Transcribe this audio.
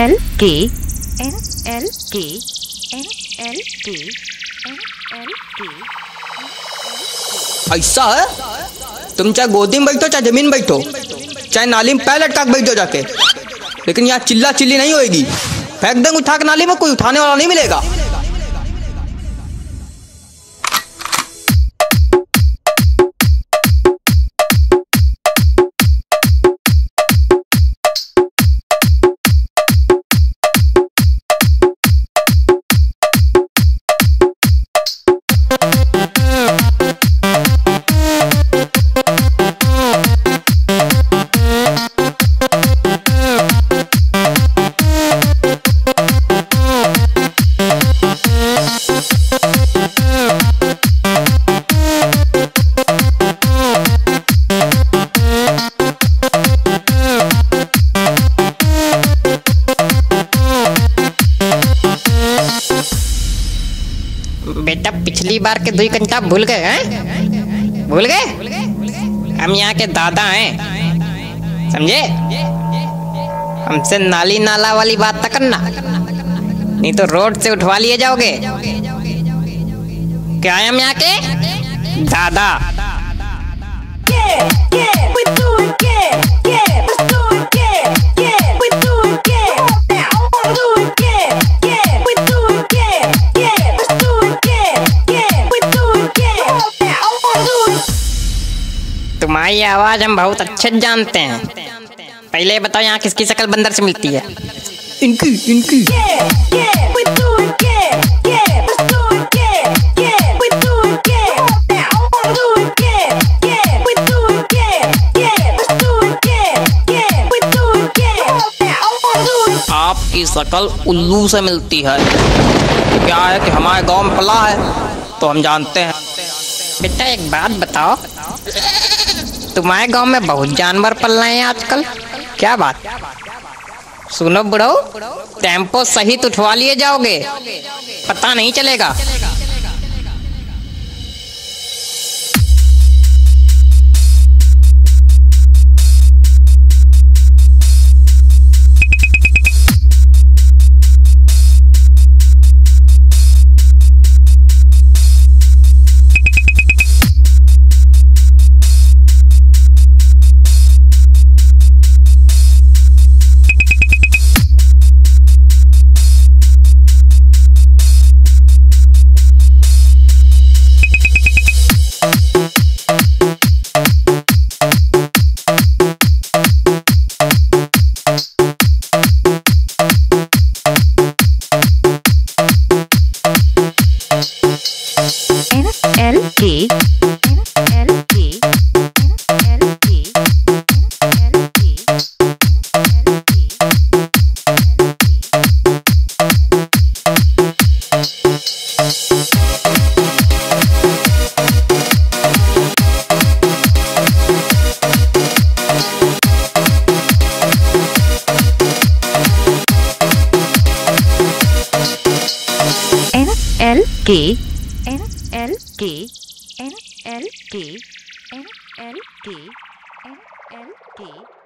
L K N L K N L K N L K। ऐसा है, तुम चाहे गोदी में बैठो चाहे जमीन बैठो चाहे नाली में पैर लटका के बैठ जाओ जाके, लेकिन यहाँ चिल्ला चिल्ली नहीं होएगी। फेंक देंगे उठा के नाली में, कोई उठाने वाला नहीं मिलेगा। बेटा पिछली बार के 2 घंटा भूल गए हैं? भूल गए? हम यहाँ के दादा हैं, समझे? हमसे नाली नाला वाली बात तक करना, नहीं तो रोड से उठवा लिए जाओगे। क्या है हम यहाँ के दादा? तुम्हारी आवाज हम बहुत अच्छे जानते हैं। पहले बताओ यहाँ किसकी शक्ल बंदर से मिलती है? इनकी आपकी शक्ल उल्लू से मिलती है। क्या है कि हमारे गांव में पला है तो हम जानते हैं। बेटा एक बात बताओ, तुम्हारे गांव में बहुत जानवर पल रहे हैं आजकल, क्या बात? सुनो बुढ़ो, टेम्पो सहित उठवा लिए जाओगे, पता नहीं चलेगा। L K N L K N L K N L K N L K। N L K N L K N L K N L K N L K